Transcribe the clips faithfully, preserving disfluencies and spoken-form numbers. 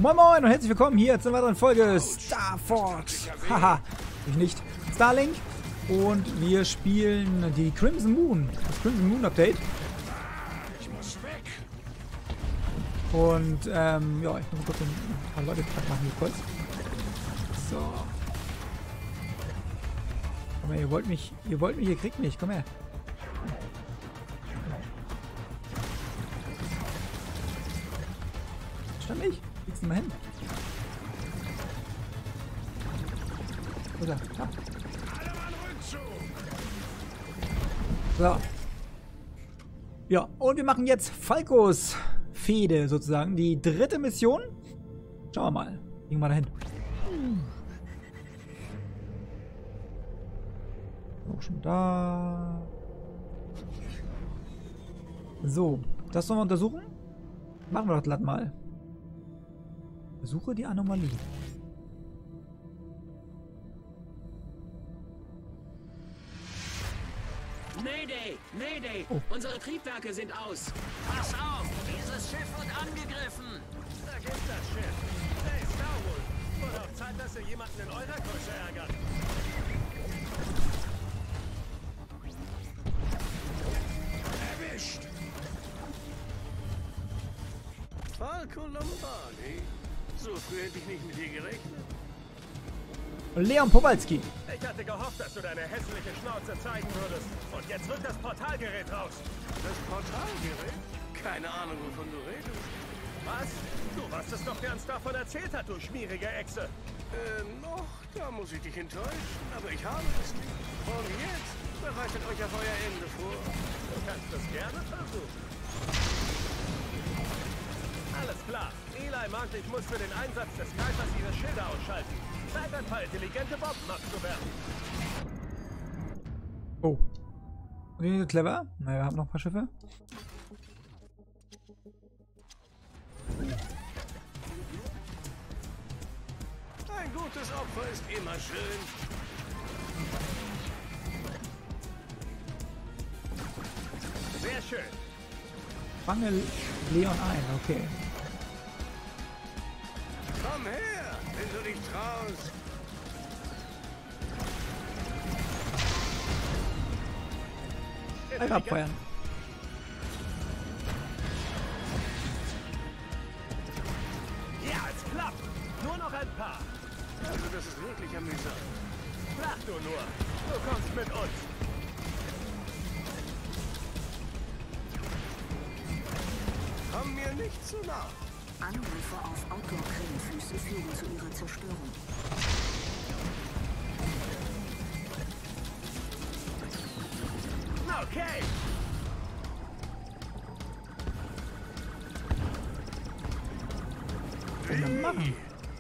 Moin Moin und herzlich willkommen hier zu einer weiteren Folge Star Fox. Haha, ich nicht. Starlink. Und wir spielen die Crimson Moon. Das Crimson Moon Update. Und ähm, ja, ich muss mal kurz ein paar Leute platt machen hier kurz. So. Komm her, ihr wollt mich, ihr wollt mich, ihr kriegt mich, komm her. Stand nicht? Kriegst du mal hin? Wo ist er? Da. So. Ja, und wir machen jetzt Falcos Fehde sozusagen. Die dritte Mission. Schauen wir mal. Gehen wir mal dahin. Auch schon da. So, das sollen wir untersuchen? Machen wir doch glatt mal. Suche die Anomalie. Mayday! Mayday! Oh. Unsere Triebwerke sind aus! Pass auf! Dieses Schiff wird angegriffen! Da geht das Schiff! Hey, Starwolf! Wurde auch Zeit, dass ihr jemanden in eurer Größe ärgert! Erwischt! Falco Lombardi? So früh hätte ich nicht mit dir gerechnet. Leon Powalski. Ich hatte gehofft, dass du deine hässliche Schnauze zeigen würdest. Und jetzt rückt das Portalgerät raus. Das Portalgerät? Keine Ahnung, wovon du redest. Was? Du warst es doch, der uns davon erzählt hat, du schmierige Echse. Äh, noch? Da muss ich dich enttäuschen. Aber ich habe es nicht. Und jetzt bereitet euch auf euer Ende vor. Du kannst es gerne versuchen. Alles klar. Eli meint, ich muss für den Einsatz des Kaisers ihre Schilder ausschalten. Zeit, ein paar intelligente Bomben abzuwerfen. Oh. Und die sind clever. Naja, wir haben noch ein paar Schiffe. Ein gutes Opfer ist immer schön. Sehr schön. Fange Leon ein, okay. Komm her, wenn du dich traust. Einfach abfeuern. Ja, es klappt. Nur noch ein paar. Also das ist wirklich amüsant. Lach du nur. Du kommst mit uns. Komm mir nicht zu nah. Angriffe auf Outdoor-Krähenfüße führen zu ihrer Zerstörung. Okay. Was soll man machen?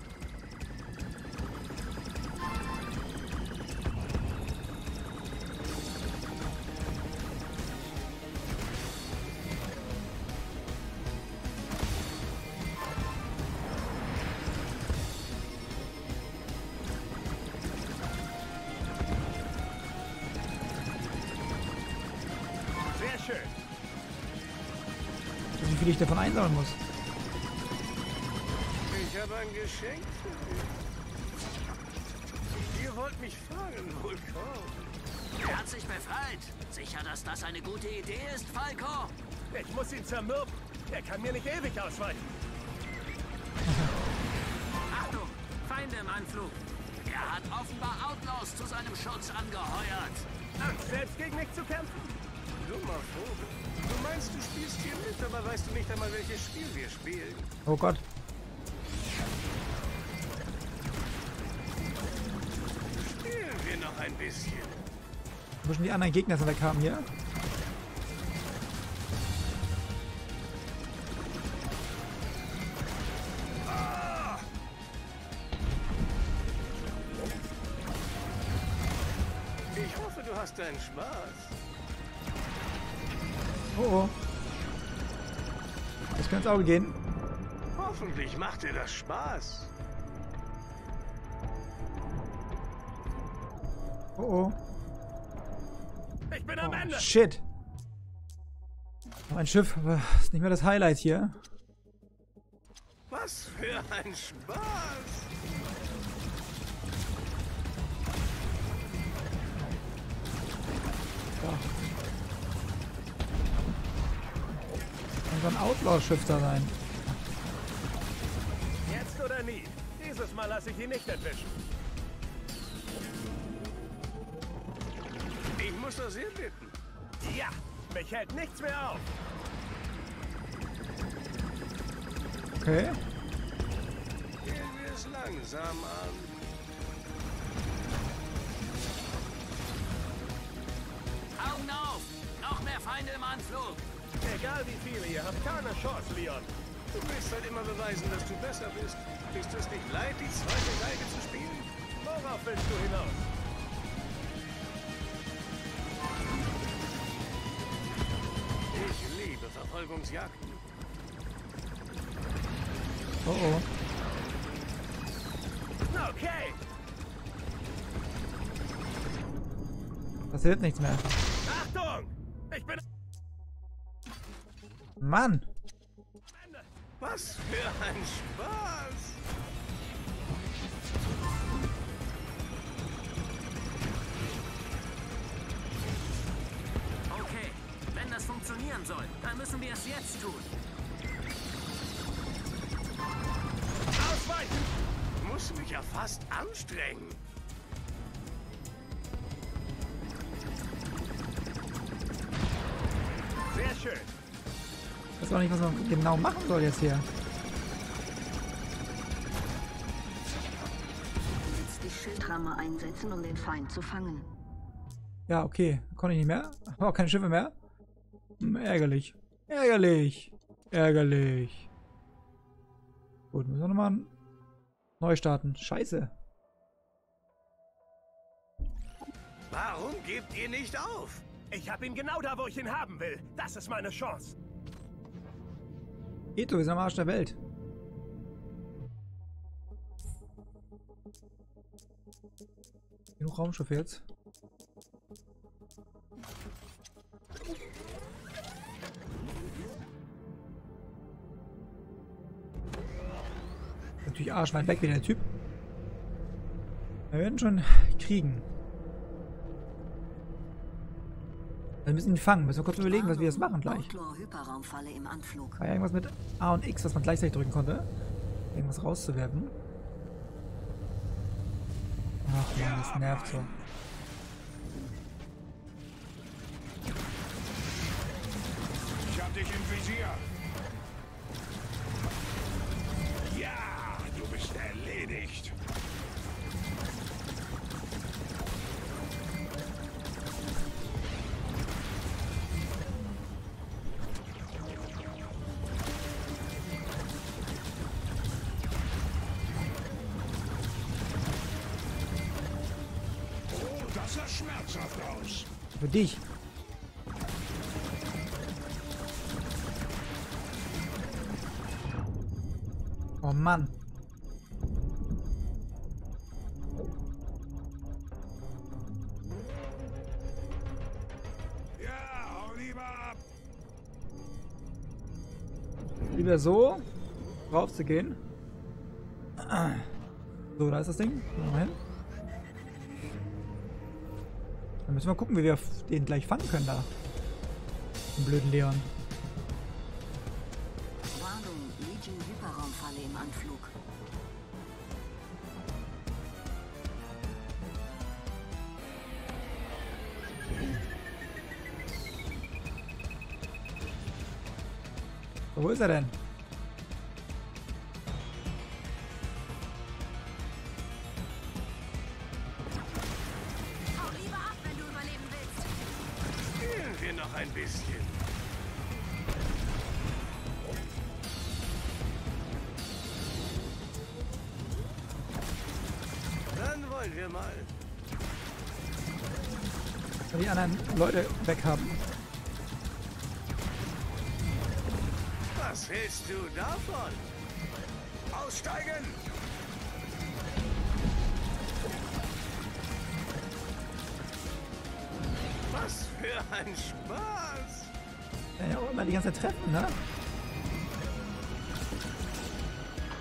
Sehr schön. Wie viel ich davon einsammeln muss. Ich habe ein Geschenk für dich. Ihr wollt mich fragen, wohl kaum. Er hat sich befreit! Sicher, dass das eine gute Idee ist, Falco? Ich muss ihn zermürben. Er kann mir nicht ewig ausweichen. Achtung! Feinde im Anflug! Er hat offenbar Outlaws zu seinem Schutz angeheuert. Angst, selbst gegen mich zu kämpfen? Dummer Vogel. Du meinst, du spielst hier mit, aber weißt du nicht einmal, welches Spiel wir spielen? Oh Gott. Spielen wir noch ein bisschen. Wo schon die anderen Gegner so weg haben hier? Ich hoffe, du hast deinen Spaß. Oh oh. Das kann ins Auge gehen. Hoffentlich macht dir das Spaß. Oh oh. Ich bin am Oh, Ende. shit. Mein Schiff aber ist nicht mehr das Highlight hier. Was für ein Spaß! Ja. Und so ein Outlaw-Schiff da rein. Jetzt oder nie. Dieses Mal lasse ich ihn nicht entwischen. Ich muss das hier bitten. Ja, mich hält nichts mehr auf. Okay. Gehen wir es langsam an. Augen auf! Noch mehr Feinde im Anflug! Egal wie viele, ihr habt keine Chance, Leon. Du willst halt immer beweisen, dass du besser bist. Ist es nicht leid, die zweite Geige zu spielen? Worauf willst du hinaus? Ich liebe Verfolgungsjagden. Oh oh. Okay. Passiert nichts mehr. Achtung! Ich bin... Mann! Was für ein Spaß! Okay, wenn das funktionieren soll, dann müssen wir es jetzt tun. Ausweichen! Muss mich ja fast anstrengen. Sehr schön. Ich weiß auch nicht, was man genau machen soll jetzt hier. Jetzt die Schildrampe einsetzen, um den Feind zu fangen. Ja, okay. Konnte ich nicht mehr. Habe auch keine Schiffe mehr. Hm, ärgerlich. Ärgerlich. Ärgerlich. Gut, müssen wir nochmal neu starten. Scheiße. Warum gebt ihr nicht auf? Ich hab ihn genau da, wo ich ihn haben will. Das ist meine Chance. Eto, wir sind am Arsch der Welt. Genug Raumschiff jetzt. Natürlich arschweit weg wie der Typ. Wir werden schon kriegen. Wir müssen ihn fangen. Müssen wir kurz überlegen, was wir jetzt machen gleich. Hyperraumfalle im Anflug. War ja irgendwas mit A und X, was man gleichzeitig drücken konnte. Irgendwas rauszuwerfen. Ach man, das nervt so. Ich hab dich im Visier. Ja, du bist erledigt. Oh, das sah schmerzhaft aus. Für dich. Oh Mann. Ja, hau lieber ab. Lieber so drauf zu gehen. So, da ist das Ding. Mal hin. Dann müssen wir gucken, wie wir den gleich fangen können da. Den blöden Leon. Warnung, Legion Hyperraumfalle im Anflug. Wo ist er denn? Hau lieber ab, wenn du überleben willst. Spielen wir noch ein bisschen. Dann wollen wir mal. Wenn die anderen Leute weg haben. Was hältst du davon? Aussteigen! Was für ein Spaß! Ja, ja, immer die ganze Zeit treffen, ne?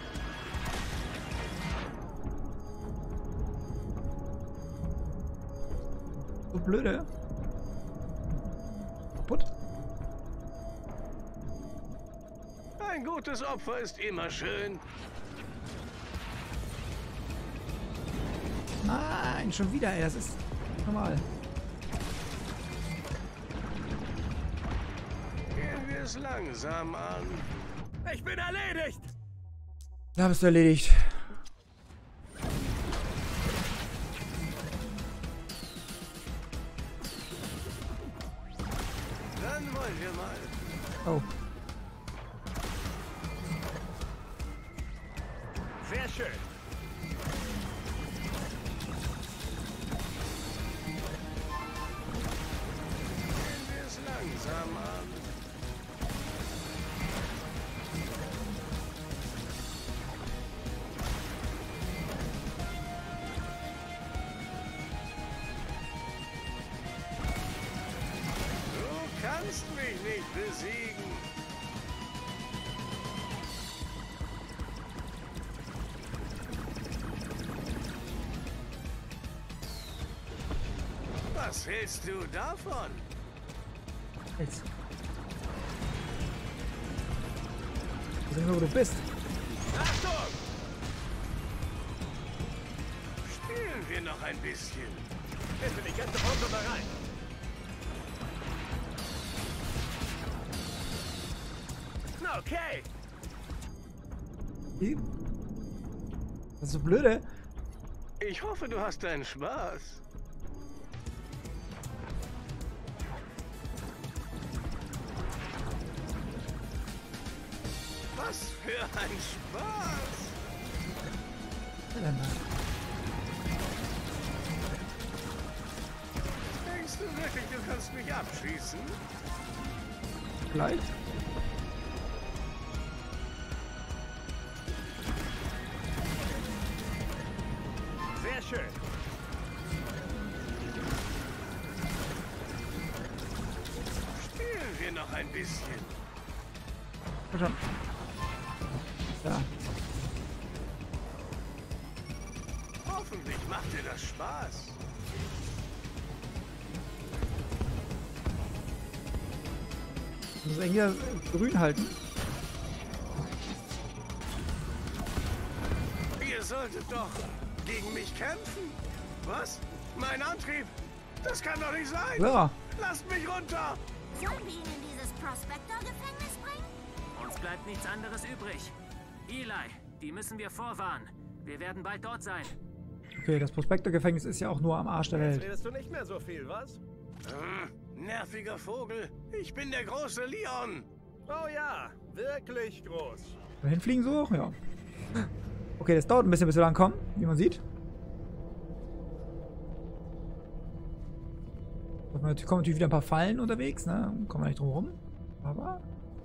So blöde. Kaputt. Ein gutes Opfer ist immer schön. Nein, schon wieder, ey. Das ist normal. Gehen wir es langsam an. Ich bin erledigt! Da bist du erledigt. Dann wollen wir mal. Oh. Sehr schön. Gehen wir es langsam an. Du kannst mich nicht besiegen. Was hältst du davon? Jetzt. Ich weiß nicht mehr, wo du bist. Achtung! Spielen wir noch ein bisschen. Bitte die ganze Runde mal rein. Na, okay. Wie? Das ist so blöde. Ich hoffe, du hast deinen Spaß. Was für ein Spaß! Was denn da? Denkst du wirklich, du kannst mich abschießen? Gleich? Sehr schön. Spielen wir noch ein bisschen. Komm schon. Ja. Hoffentlich macht dir das Spaß. Ich muss irgendwie das grün halten. Ihr solltet doch gegen mich kämpfen. Was? Mein Antrieb? Das kann doch nicht sein. Ja. Lasst mich runter. Sollen wir ihn in dieses Prospector-Gefängnis bringen? Uns bleibt nichts anderes übrig. Eli, die müssen wir vorwarnen. Wir werden bald dort sein. Okay, das Prospector-Gefängnis ist ja auch nur am Arsch der Jetzt Welt. redest du nicht mehr so viel, was? Hm, nerviger Vogel. Ich bin der große Leon. Oh ja, wirklich groß. Wohin fliegen so? Ja. Okay, das dauert ein bisschen, bis wir da ankommen, wie man sieht. Da kommen natürlich wieder ein paar Fallen unterwegs, ne? Kommen wir nicht drum rum. Aber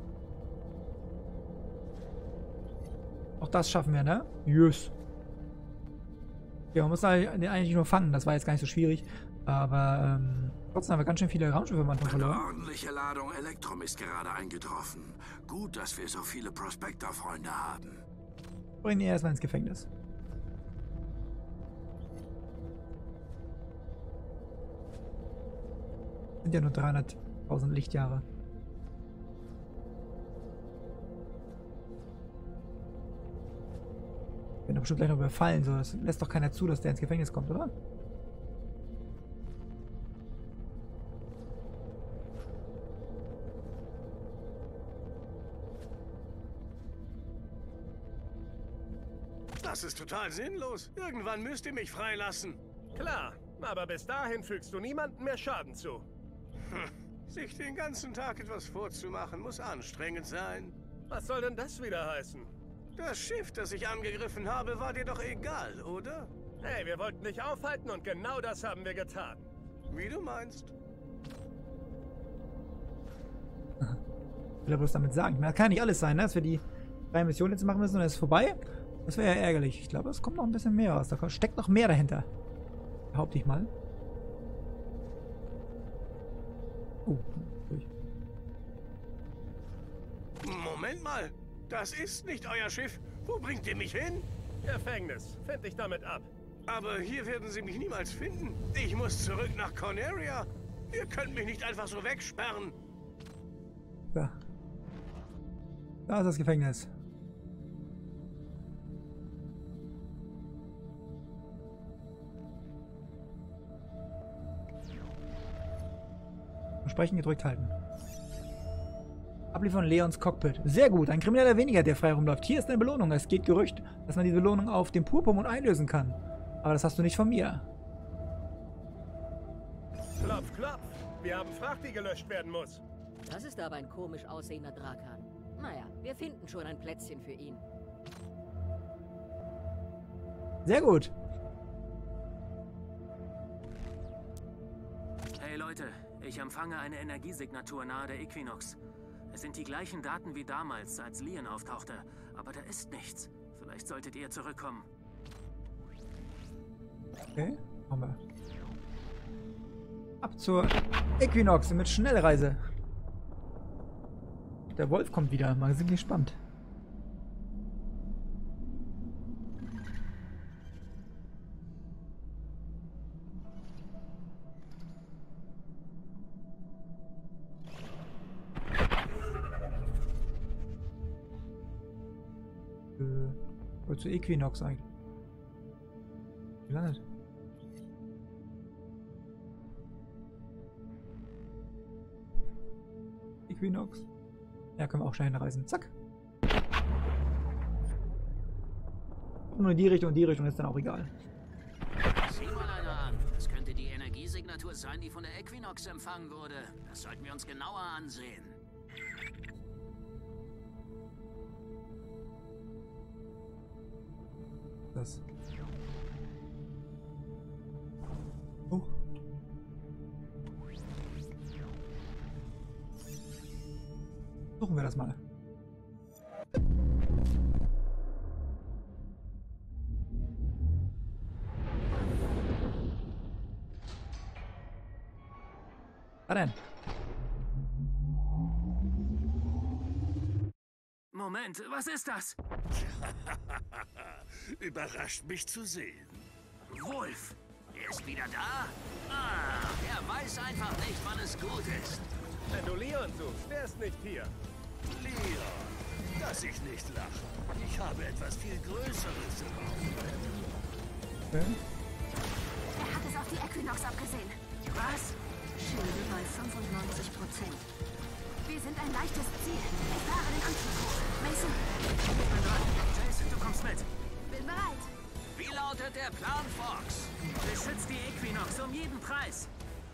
auch das schaffen wir, ne? Yes. Ja, man muss den eigentlich nur fangen. Das war jetzt gar nicht so schwierig. Aber ähm, trotzdem haben wir ganz schön viele Raumschiffe am Anfang Eine verloren. ordentliche Ladung Elektrum ist gerade eingetroffen. Gut, dass wir so viele Prospector-Freunde haben. Bringen die erstmal ins Gefängnis. Sind ja nur dreihunderttausend Lichtjahre. Werden doch bestimmt gleich noch überfallen. So. Das lässt doch keiner zu, dass der ins Gefängnis kommt, oder? Das ist total sinnlos. Irgendwann müsst ihr mich freilassen. Klar, aber bis dahin fügst du niemandem mehr Schaden zu. Hm, sich den ganzen Tag etwas vorzumachen, muss anstrengend sein. Was soll denn das wieder heißen? Das Schiff, das ich angegriffen habe, war dir doch egal, oder? Hey, wir wollten dich aufhalten und genau das haben wir getan. Wie du meinst. Ich will er bloß damit sagen. Ich meine, das kann ja nicht alles sein, ne? Dass wir die drei Missionen jetzt machen müssen und dann ist es vorbei. Das wäre ja ärgerlich. Ich glaube, es kommt noch ein bisschen mehr raus. Da steckt noch mehr dahinter. Behaupte ich mal. Oh, durch. Moment mal. Das ist nicht euer Schiff. Wo bringt ihr mich hin? Gefängnis. Find dich damit ab. Aber hier werden sie mich niemals finden. Ich muss zurück nach Corneria. Ihr könnt mich nicht einfach so wegsperren. Da. Da ist das Gefängnis. Sprechen gedrückt halten. Abliefern Leons Cockpit. Sehr gut, ein Krimineller weniger, der frei rumläuft. Hier ist eine Belohnung. Es geht Gerücht, dass man diese Belohnung auf dem Purpurmond einlösen kann. Aber das hast du nicht von mir. Klopf, klopf. Wir haben Fracht, die gelöscht werden muss. Das ist aber ein komisch aussehender Drakan. Naja, wir finden schon ein Plätzchen für ihn. Sehr gut. Hey Leute, ich empfange eine Energiesignatur nahe der Equinox. Es sind die gleichen Daten wie damals, als Leon auftauchte. Aber da ist nichts. Vielleicht solltet ihr zurückkommen. Okay, machen wir. Ab zur Equinox mit Schnellreise. Der Wolf kommt wieder. Mal sind gespannt. Äh, zur Equinox eigentlich. Gelandet. Equinox. Ja, können wir auch schnell hinreisen. Zack. Nur in die Richtung und die Richtung ist dann auch egal. Sieh mal einer an. Das könnte die Energiesignatur sein, die von der Equinox empfangen wurde. Das sollten wir uns genauer ansehen. Das. Oh. Suchen wir das mal. Was denn? Moment, was ist das? Überrascht mich zu sehen. Wolf! Er ist wieder da? Ah, er weiß einfach nicht, wann es gut ist. Wenn du Leon suchst, der ist nicht hier. Leon, lass ich nicht lachen. Ich habe etwas viel Größeres im Auge. Okay. Er hat es auf die Equinox abgesehen. Was? Schilde bei fünfundneunzig Prozent. Wir sind ein leichtes Ziel. Ich fahre den Anzug hoch. Mason, Ich bin dran. Jason, du kommst mit. bin bereit. Wie lautet der Plan, Fox? Beschützt die Equinox um jeden Preis.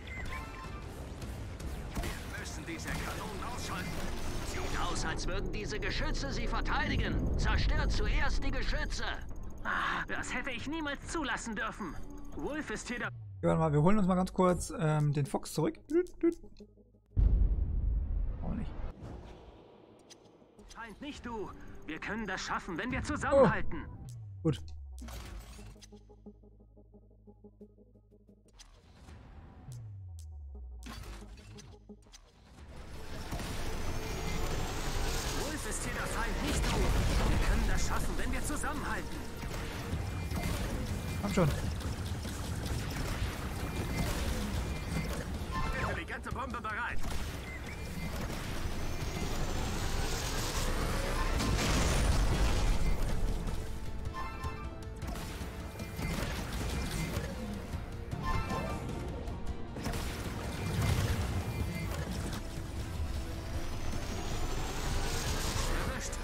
Wir müssen diese Kanonen ausschalten. Sieht aus, als würden diese Geschütze sie verteidigen. Zerstört zuerst die Geschütze. Ah, das hätte ich niemals zulassen dürfen. Wolf ist hier da. Okay, warte mal, wir holen uns mal ganz kurz ähm, den Fox zurück. Auch nicht. Feind, nicht du. Wir können das schaffen, wenn wir zusammenhalten. Oh. Gut. Wolf ist hier der Feind, nicht du. Wir können das schaffen, wenn wir zusammenhalten. Komm schon. Intelligente Bombe bereit. Erwischt.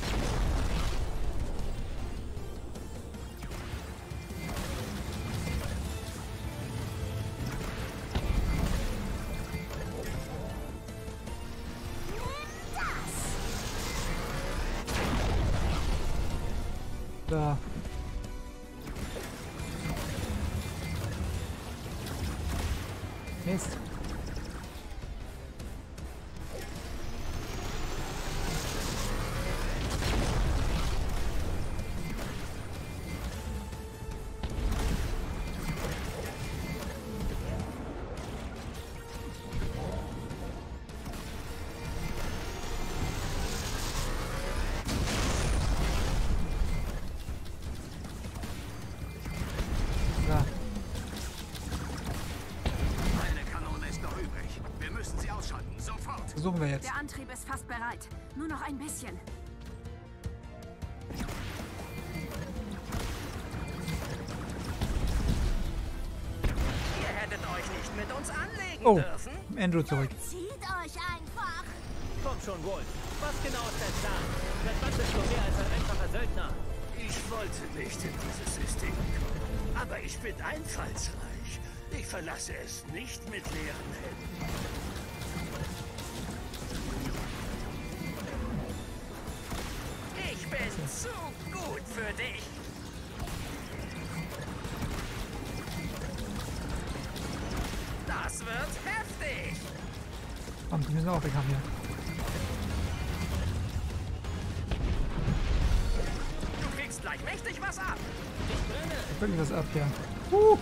Da. Mist. versuchen wir jetzt. Der Antrieb ist fast bereit. Nur noch ein bisschen. Ihr hättet euch nicht mit uns anlegen Oh, dürfen. Andrew zurück. Zieht euch einfach. Komm schon, Wolf. Was genau ist dein Plan? Seit wann bist du mehr als ein einfacher Söldner? Ich wollte nicht in dieses System kommen. Aber ich bin einfallsreich. Ich verlasse es nicht mit leeren Händen. Ich bin zu gut für dich. Das wird heftig. Komm, die müssen auch weg haben hier. Du kriegst gleich mächtig was ab. Wirklich was ab, ja. Uh.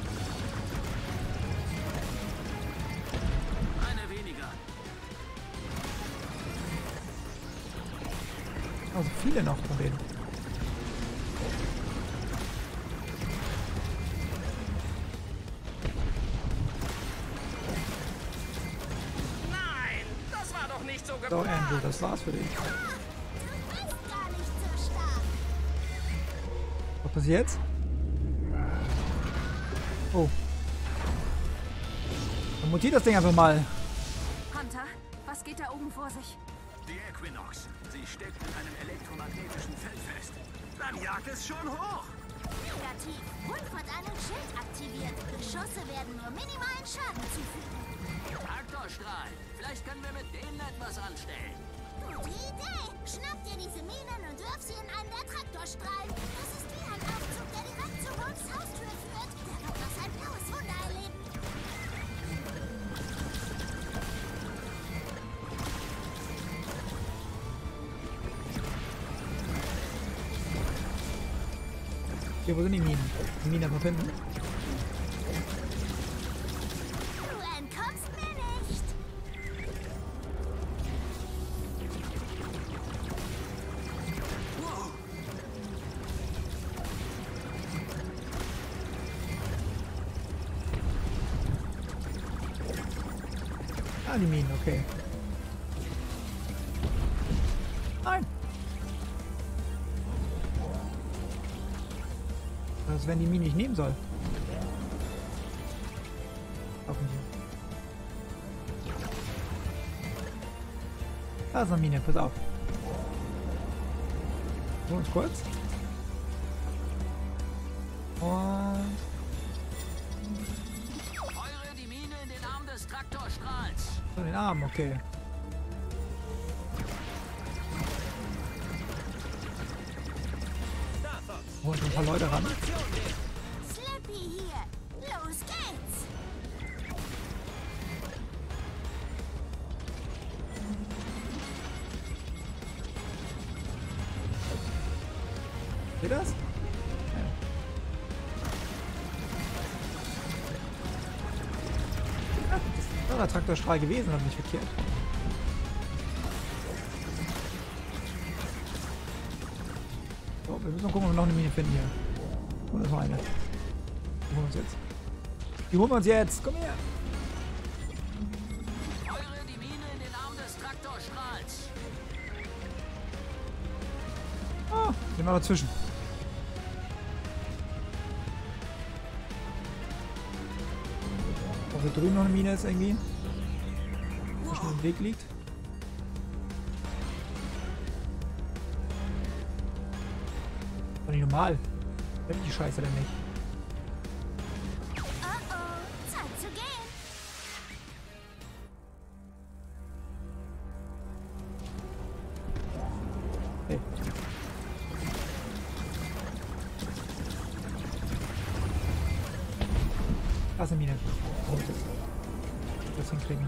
Eine weniger. Also viele noch von denen. Nein, das war doch nicht so So, geplant. Andrew, das war's für dich. Du bist gar nicht so stark. Was passiert jetzt? Oh. Dann mutiert das Ding einfach mal. Hunter, was geht da oben vor sich? Die Equinox. Sie steckt in einem elektromagnetischen Feld fest. Dann jagt es schon hoch. Negativ. Wolf hat einen Schild aktiviert. Geschosse werden nur minimalen Schaden zufügen. Traktorstrahl. Vielleicht können wir mit denen etwas anstellen. Gute Idee. Schnapp dir diese Minen und wirf sie in einen der Traktorstrahlen. Das ist wie ein Aufzug, der direkt zu Wolfs Haustür führt. Der wird noch ein blaues Wunder erleben. Hier, wo sind die Minen? Die Minen einfach finden. Du entkommst mir nicht. Ah, die Minen, okay. Nein! Das wenn die Mine nicht nehmen soll. Hoffentlich. Da ist eine Mine, pass auf. So, uns kurz. Und Feuere die Mine in den Arm des Traktorstrahls. so den Arm, okay. Holen ein paar Leute ran. Slippy hier. Los geht's. Seht ihr das? Ja. Ah, das war der Traktorstrahl gewesen, aber nicht verkehrt. So, wir müssen mal gucken, ob wir noch eine Mine finden hier. Oh, das war eine. Die holen wir uns jetzt. Die holen wir uns jetzt. Komm her. Feuere die Mine in den Arm des Traktorstrahls. Ah, sind wir dazwischen. Ob da drüben noch eine Mine ist irgendwie. Die schon im Weg liegt. Doch nicht normal. Wenn die Scheiße denn nicht. Oh oh. Zeit zu gehen. Hey. Da ist eine Mine. Oh, das, das hinkriegen.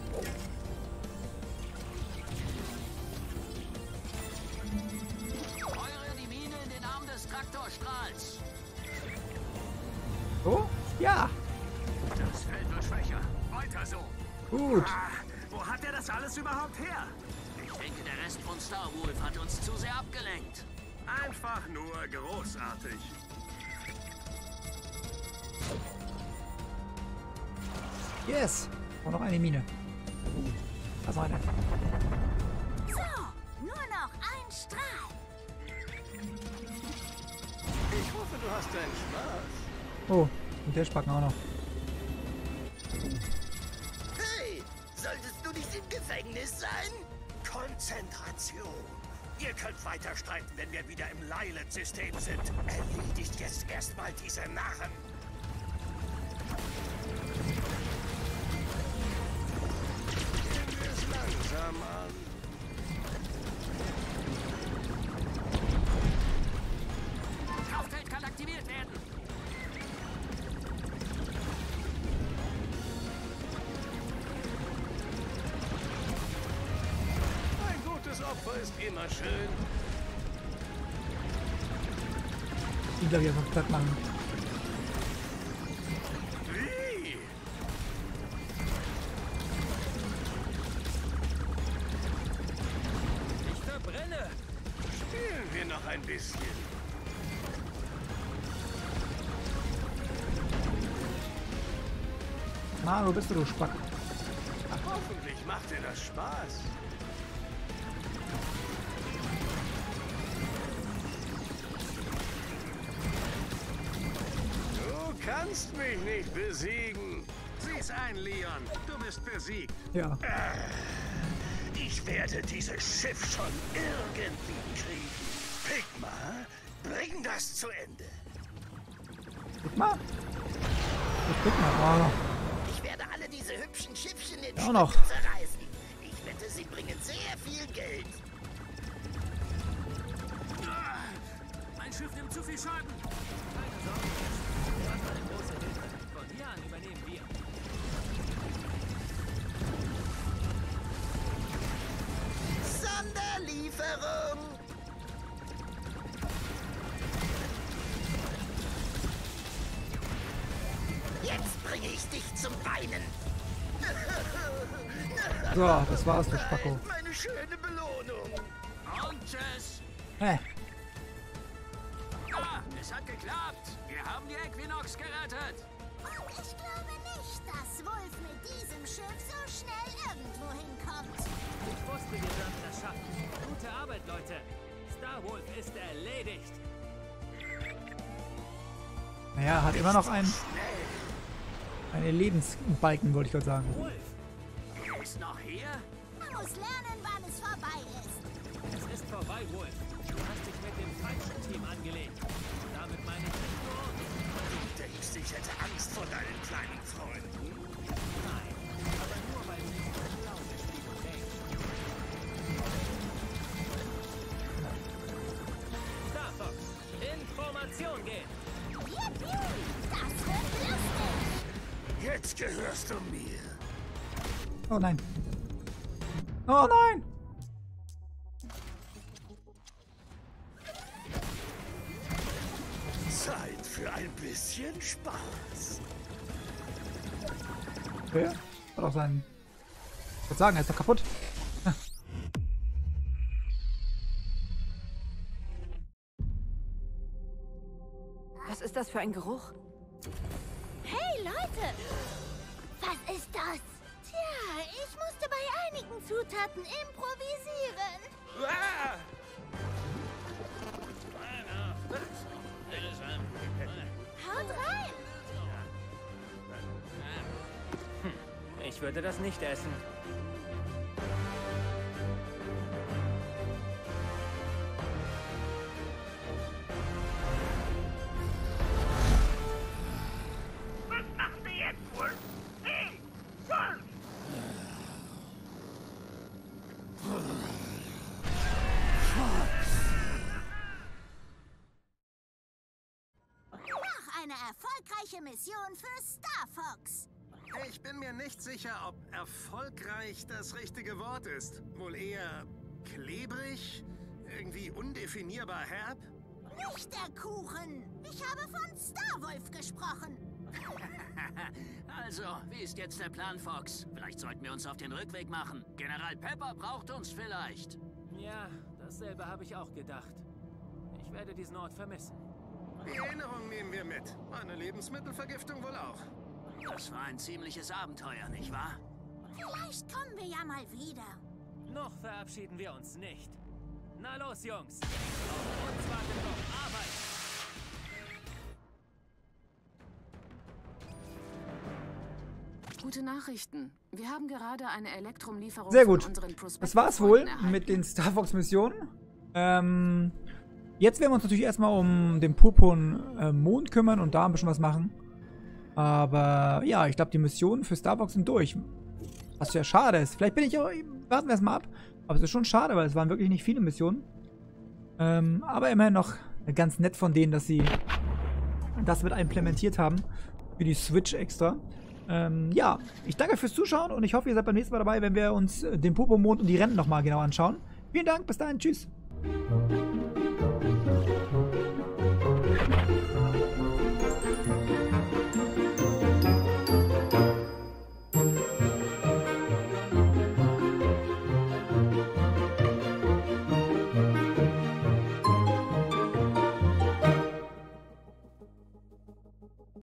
Feuere die Mine in den Arm des Traktorstrahls. So? Ja. Das Feld wird schwächer. Weiter so. Gut. Ah, wo hat er das alles überhaupt her? Ich denke, der Rest von Star Wolf hat uns zu sehr abgelenkt. Einfach nur großartig. Yes. Und noch eine Mine. Das war nett. So, nur noch ein Strahl. Ich hoffe, du hast deinen Spaß. Oh, und der Spacken auch noch. Hey, solltest du nicht im Gefängnis sein? Konzentration. Ihr könnt weiter streiten, wenn wir wieder im Lylat-System sind. Erledigt jetzt erstmal diese Narren. Gehen wir es langsam an. Kraftfeld kann aktiviert werden. Ein gutes Opfer ist immer schön. Die glaube ich einfach platt machen. Wie? Ich verbrenne. Spielen wir noch ein bisschen. Na, wo bist du, du Spack? Hoffentlich macht dir das Spaß. Du kannst mich nicht besiegen. Sieh's ein, Leon. Du bist besiegt. Ja. Ich werde dieses Schiff schon irgendwie kriegen. Pigma, bring das zu Ende. Guck mal. Ich guck mal. Oh. Ich werde alle diese hübschen Schiffchen in Ja, auch noch. Stücke zerreißen. Ich wette, sie bringen sehr viel Geld. Mein Schiff nimmt zu viel Schaden. Keine Sorge. Du hast eine große Hilfe. Von hier an übernehmen wir. Sonderlieferung. Jetzt bringe ich dich zum Weinen. So, das war's, du Spacko. Meine schöne Belohnung. Und tschüss. Hä? Ah, es hat geklappt. Wir haben die Equinox gerettet. Und ich glaube nicht, dass Wolf mit diesem Schiff so schnell irgendwo hinkommt. Ich wusste, wir würden das schaffen. Gute Arbeit, Leute. Starwolf ist erledigt. Naja, hat immer noch einen, einen Lebensbalken, wollte ich gerade sagen. Wolf, er ist noch hier? Man muss lernen, wann es vorbei ist. Es ist vorbei, Wolf. Du hast dich mit dem falschen Team angelegt. Und damit meine ich nicht nur uns. Du denkst, ich hätte Angst vor deinen kleinen Freunden? Nein, aber nur weil sie nicht so schlau ist, wie du denkst. Star Fox, in Formation gehen. Yippie, das wird lustig. Jetzt gehörst du mir. Oh nein. Oh nein! Zeit für ein bisschen Spaß. Okay. Hat auch seinen... Ich würde sagen, er ist doch kaputt. Was ist das für ein Geruch? Hey, Leute! Was ist das? Tja, ich musste bei einigen Zutaten improvisieren. Ah! Haut rein! Ich würde das nicht essen. Was machst du jetzt, Wolf? Hey, Wolf! Noch eine erfolgreiche Mission für Star Fox. Ich bin mir nicht sicher, ob erfolgreich das richtige Wort ist. Wohl eher klebrig? Irgendwie undefinierbar herb? Nicht der Kuchen. Ich habe von Starwolf gesprochen. Also, wie ist jetzt der Plan, Fox? Vielleicht sollten wir uns auf den Rückweg machen. General Pepper braucht uns vielleicht. Ja, dasselbe habe ich auch gedacht. Ich werde diesen Ort vermissen. Die Erinnerung nehmen wir mit. Eine Lebensmittelvergiftung wohl auch. Das war ein ziemliches Abenteuer, nicht wahr? Vielleicht kommen wir ja mal wieder. Noch verabschieden wir uns nicht. Na los, Jungs. Auf uns wartet noch Arbeit. Gute Nachrichten. Wir haben gerade eine Elektrumlieferung Sehr gut. von unseren Prospector Das war's wohl erhalten. mit den Star Fox-Missionen. Ähm, jetzt werden wir uns natürlich erstmal um den purpurnen äh, Mond kümmern und da ein bisschen was machen. Aber ja, ich glaube, die Missionen für Star Fox sind durch. Was ja schade ist. Vielleicht bin ich auch... Warten wir erstmal ab. Aber es ist schon schade, weil es waren wirklich nicht viele Missionen. Ähm, aber immerhin noch ganz nett von denen, dass sie das mit implementiert haben. Für die Switch extra. Ähm, ja, ich danke fürs Zuschauen und ich hoffe, ihr seid beim nächsten Mal dabei, wenn wir uns den Purpurmond und die Rennen nochmal genau anschauen. Vielen Dank, bis dahin, tschüss.